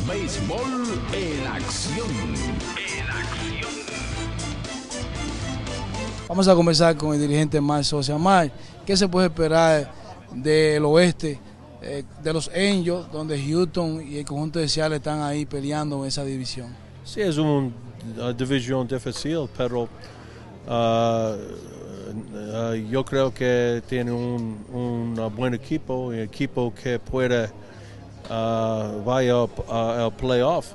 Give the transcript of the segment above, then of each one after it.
Béisbol en acción. Vamos a conversar con el dirigente Mike Sosa. Mike, ¿qué se puede esperar del oeste, de los Angels, donde Houston y el conjunto de Seattle están ahí peleando en esa división? Sí, es una división difícil, pero yo creo que tiene un buen equipo, un equipo que puede vaya al playoff,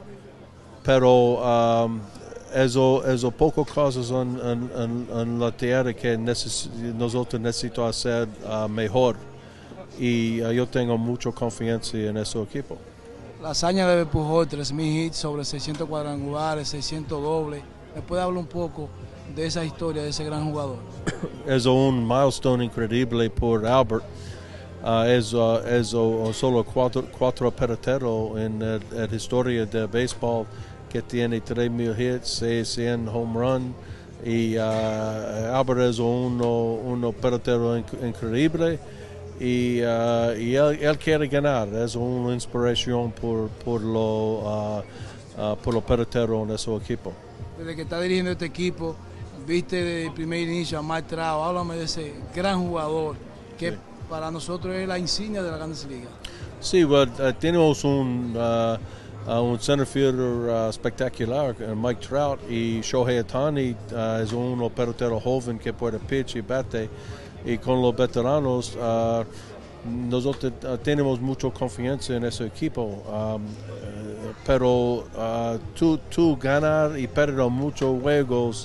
pero eso pocas cosas en la tierra que nosotros necesitamos hacer mejor, y yo tengo mucha confianza en ese equipo. La hazaña de Pujol, 3,000 hits sobre 600 cuadrangulares, 600 dobles. ¿Me puede hablar un poco de esa historia de ese gran jugador? Es un milestone increíble por Albert. Es solo cuatro peloteros en la historia de béisbol que tiene 3,000 hits, 600 home run, y Albert es un pelotero increíble, y él quiere ganar. Es una inspiración por los peloteros en ese equipo. Desde que está dirigiendo este equipo, viste desde el primer inicio a Mike Trout. Háblame de ese gran jugador que para nosotros es la insignia de la Grandes Ligas. Sí, tenemos un center fielder espectacular, Mike Trout, y Shohei Ohtani es un pelotero joven que puede pitch y bate, y con los veteranos nosotros tenemos mucha confianza en ese equipo, pero tú ganar y perder muchos juegos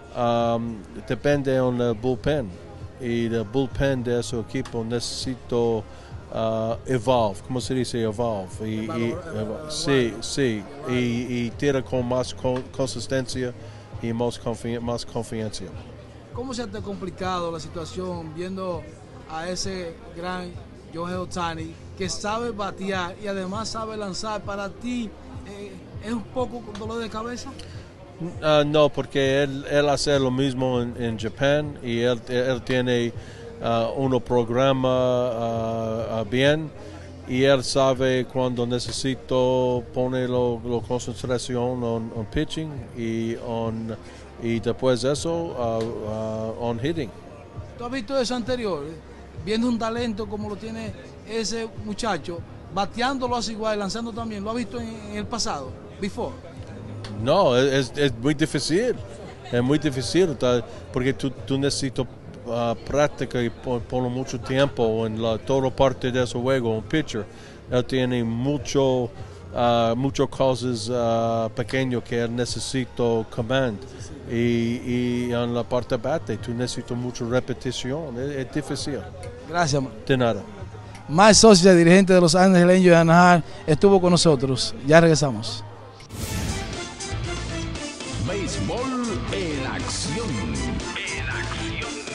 depende del bullpen, y el bullpen de ese equipo necesito evolve, ¿cómo se dice evolve? Sí, y tira con más consistencia y más confianza. ¿Cómo se te ha complicado la situación viendo a ese gran Shohei Ohtani que sabe batear y además sabe lanzar? ¿Para ti es un poco dolor de cabeza? No, porque él hace lo mismo en Japón, y él tiene un programa bien, y él sabe cuando necesito poner la concentración en pitching y después de eso on hitting. ¿Tú has visto eso anterior? Viendo un talento como lo tiene ese muchacho, bateando lo hace igual, lanzando también. ¿Lo has visto en el pasado? Before. No, es muy difícil. Es muy difícil porque tú necesitas práctica y por mucho tiempo en toda parte de ese juego. Un pitcher, él tiene muchas cosas pequeñas que él necesita command. Y en la parte de bate, tú necesitas mucha repetición. Es difícil. Gracias, man. De nada. Mike Sosa, dirigente de Los Ángeles Angels de Anaheim, estuvo con nosotros. Ya regresamos. Béisbol en acción.